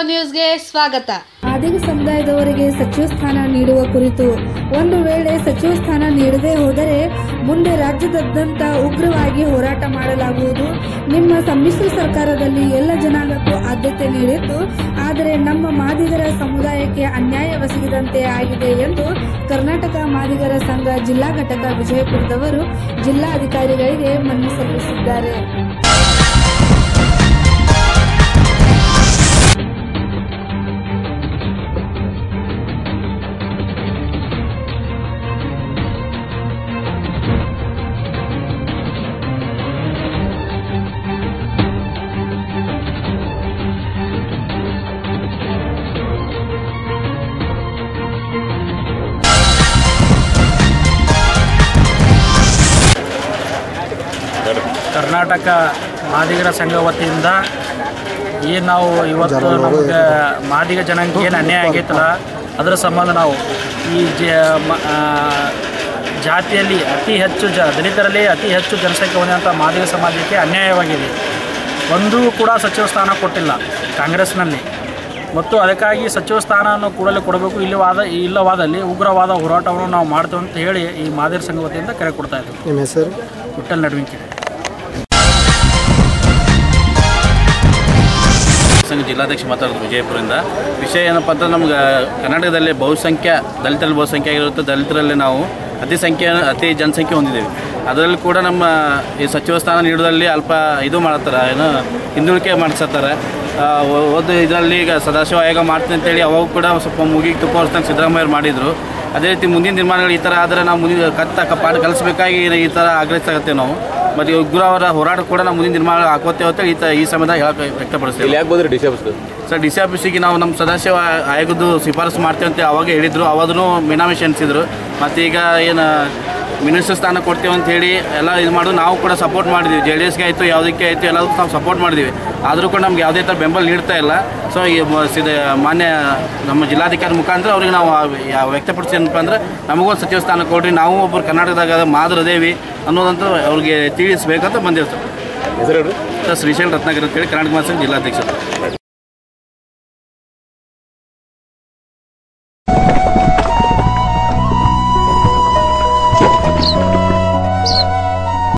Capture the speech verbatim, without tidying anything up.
ನ್ಯೂಸ್ಗೆ ಸ್ವಾಗತ. ಮಾದಿಗ ಸಮುದಾಯದವರಿಗೆ ಸಚಿವ ಸ್ಥಾನ ನೀಡುವ ಕುರಿತು ಒಂದು ವೇಳೆ ಸಚಿವ ಸ್ಥಾನ ನೀಡದೇ ಹೋದರೆ ಮುಂದೆ ರಾಜ್ಯದಾದ್ಯಂತ ಉಗ್ರವಾಗಿ ಹೋರಾಟ ಮಾಡಲಾಗುವುದು. ನಿಮ್ಮ ಸಮ್ಮಿಶ್ರ ಸರ್ಕಾರದಲ್ಲಿ ಎಲ್ಲ ಜನಾಂಗಕ್ಕೂ ಆದ್ಯತೆ ನೀಡಿದ್ದು, ಆದರೆ ನಮ್ಮ ಮಾದಿಗರ ಸಮುದಾಯಕ್ಕೆ ಅನ್ಯಾಯವೆಸಗಿದಂತೆ ಆಗಿದೆ ಎಂದು ಕರ್ನಾಟಕ ಮಾದಿಗರ ಸಂಘ ಜಿಲ್ಲಾ ಘಟಕ ವಿಜಯಪುರದವರು ಜಿಲ್ಲಾಧಿಕಾರಿಗಳಿಗೆ ಮನವಿ ಸಲ್ಲಿಸಿದ್ದಾರೆ. ಕರ್ನಾಟಕ ಮಾದಿಗರ ಸಂಘ ವತಿಯಿಂದ ಏನು ನಾವು ಇವತ್ತು ನಮಗೆ ಮಾದಿಗ ಜನಾಂಗಕ್ಕೆ ಏನು ಅನ್ಯಾಯ ಆಗೈತಲ್ಲ ಅದರ ಸಂಬಂಧ ನಾವು ಈ ಜಾತಿಯಲ್ಲಿ ಅತಿ ಹೆಚ್ಚು ಜ ದಲಿತರಲ್ಲಿ ಅತಿ ಹೆಚ್ಚು ಜನಸಂಖ್ಯೆ ಹೊಂದಿದಂಥ ಮಾದಿಗ ಸಮಾಜಕ್ಕೆ ಅನ್ಯಾಯವಾಗಿದೆ. ಒಂದೂ ಕೂಡ ಸಚಿವ ಸ್ಥಾನ ಕೊಟ್ಟಿಲ್ಲ ಕಾಂಗ್ರೆಸ್ನಲ್ಲಿ, ಮತ್ತು ಅದಕ್ಕಾಗಿ ಸಚಿವ ಸ್ಥಾನವನ್ನು ಕೂಡಲೇ ಕೊಡಬೇಕು, ಇಲ್ಲವಾದ ಇಲ್ಲವಾದಲ್ಲಿ ಉಗ್ರವಾದ ಹೋರಾಟವನ್ನು ನಾವು ಮಾಡ್ತೇವೆ ಅಂತ ಹೇಳಿ ಈ ಮಾದಿಗರ ಸಂಘ ವತಿಯಿಂದ ಕರೆ ಕೊಡ್ತಾ ಇದ್ದೀವಿ. ನಿಮ್ಮ ಹೆಸರು? ವಿಠಲ್ ನಡುವಿಕೆ ಸಂಘ ಜಿಲ್ಲಾಧ್ಯಕ್ಷ ಮಾತಾಡೋದು ವಿಜಯಪುರದಿಂದ. ವಿಷಯ ಏನಪ್ಪ ಅಂತ ನಮ್ಗೆ ಕರ್ನಾಟಕದಲ್ಲಿ ಬಹುಸಂಖ್ಯೆ ದಲಿತರಲ್ಲಿ ಬಹುಸಂಖ್ಯೆ ಆಗಿರುತ್ತೆ. ದಲಿತರಲ್ಲಿ ನಾವು ಅತಿ ಸಂಖ್ಯೆ ಅತಿ ಜನಸಂಖ್ಯೆ ಹೊಂದಿದ್ದೇವೆ. ಅದರಲ್ಲಿ ಕೂಡ ನಮ್ಮ ಈ ಸಚಿವ ಸ್ಥಾನ ನೀಡೋದ್ರಲ್ಲಿ ಅಲ್ಪ ಇದು ಮಾಡ್ತಾರೆ, ಏನು ಹಿಂದುಳಿಕೆ ಮಾಡಿಸ್ತಾರೆ. ಒಂದು ಇದರಲ್ಲಿ ಈಗ ಸದಾಶಿವ ಆಯೋಗ ಮಾಡ್ತೀನಿ ಅಂತೇಳಿ ಅವಾಗ ಕೂಡ ಸ್ವಲ್ಪ ಮುಗಿಗೆ ತುಪ್ಪ ಹೊರಿಸ್ದಂಗೆ ಸಿದ್ದರಾಮಯ್ಯವ್ರು ಮಾಡಿದರು. ಅದೇ ರೀತಿ ಮುಂದಿನ ನಿರ್ಮಾಣಗಳು ಈ ಥರ ಆದರೆ ನಾವು ಮುಂದಿನ ಕತ್ತ ಪಾಠ ಕಲಿಸಬೇಕಾಗಿ ಈ ಥರ ಆಗ್ರಹಿಸ್ತಾಗತ್ತೇವೆ ನಾವು. ಮತ್ತು ಉಗ್ರ ಅವರ ಹೋರಾಟ ಕೂಡ ನಾವು ಮುಂದಿನ ನಿರ್ಮಾಣ ಹಾಕೋತೇವೆ ಅಂತ ಈ ತ ಈ ಸಮಯದಾಗ ಹೇಳಕ್ಕೆ ವ್ಯಕ್ತಪಡಿಸ್ತೇವೆ. ಯಾಕೆ ಬಂದರೆ D C office sir D C ಆಫೀಸಿಗೆ ನಾವು ನಮ್ಮ ಸದಾಶಿವ ಆಯೋಗದ್ದು ಶಿಫಾರಸು ಮಾಡ್ತೇವೆ ಅಂತ ಅವಾಗ ಹೇಳಿದರು. ಅವಾಗೂ ಮಿನಾಮಿಷ ಎನಿಸಿದ್ರು. ಮತ್ತು ಈಗ ಏನು ಮಿನಿಸ್ಟರ್ ಸ್ಥಾನ ಕೊಡ್ತೇವೆ ಅಂತ ಹೇಳಿ ಎಲ್ಲ ಇದು ಮಾಡೋದು ನಾವು ಕೂಡ ಸಪೋರ್ಟ್ ಮಾಡಿದ್ವಿ. ಜೆ ಡಿ ಎಸ್ಗೆ ಆಯಿತು ಯಾವುದಕ್ಕೆ ಆಯಿತು ಎಲ್ಲದಕ್ಕೂ ನಾವು ಸಪೋರ್ಟ್ ಮಾಡಿದ್ವಿ. ಆದರೂ ಕೂಡ ನಮ್ಗೆ ಯಾವುದೇ ಥರ ಬೆಂಬಲ ನೀಡ್ತಾ ಇಲ್ಲ. ಸೊ ಈ ಸಿದ ಮಾನ್ಯ ನಮ್ಮ ಜಿಲ್ಲಾಧಿಕಾರಿ ಮುಖಾಂತರ ಅವ್ರಿಗೆ ನಾವು ವ್ಯಕ್ತಪಡಿಸಿದಪ್ಪ ಅಂದ್ರೆ ನಮಗೂ ಸಚಿವ ಸ್ಥಾನ ಕೊಡ್ರಿ, ನಾವು ಒಬ್ಬರು ಕರ್ನಾಟಕದಾಗ ಮಾದರದೇವಿ ಅನ್ನೋದಂತ ಅವ್ರಿಗೆ ತಿಳಿಸ್ಬೇಕಂತ ಬಂದೇವೆ ಸರ್. ಹೆಸರು ಸರ್ ಶ್ರೀಶೈಲ್ ರತ್ನಾಗಿರಿ ಅಂತೇಳಿ ಕರ್ನಾಟಕ ಮಾಸ ಜಿಲ್ಲಾಧ್ಯಕ್ಷರು.